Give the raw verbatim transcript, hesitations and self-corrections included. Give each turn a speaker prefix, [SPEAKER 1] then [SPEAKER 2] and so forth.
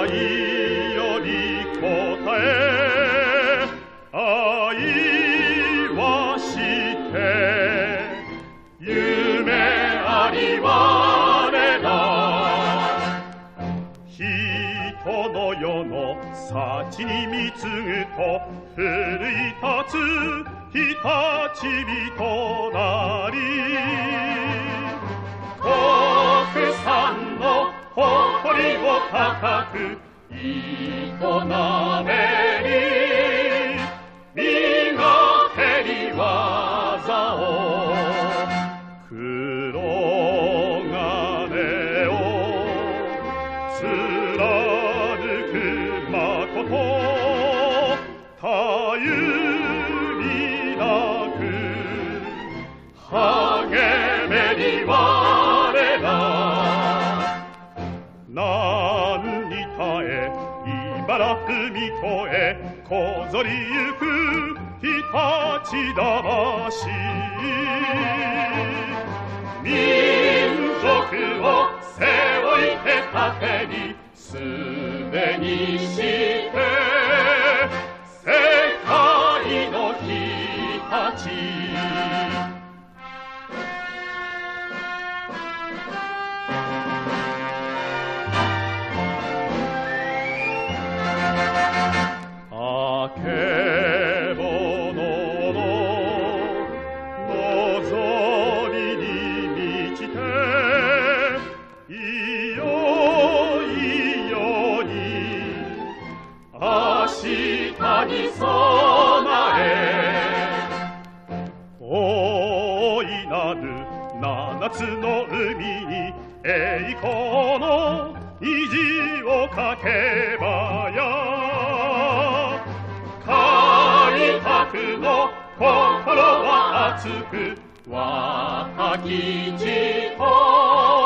[SPEAKER 1] 愛より答え愛はして夢あり我ら人の世の幸に貢ぐと奮い立つ日立人なり国産の誇りを高く営めり磨けり技を黒金を貫く誠たゆみなく励めり我ら何に耐え茨踏み越えこぞりゆく日立魂民族を背負いて盾にすでにして世界の日立あけぼのの望みに満ちていよいよに明日に備え大いなる七つの海に栄光の虹をかけばや開拓の心は熱く若き地と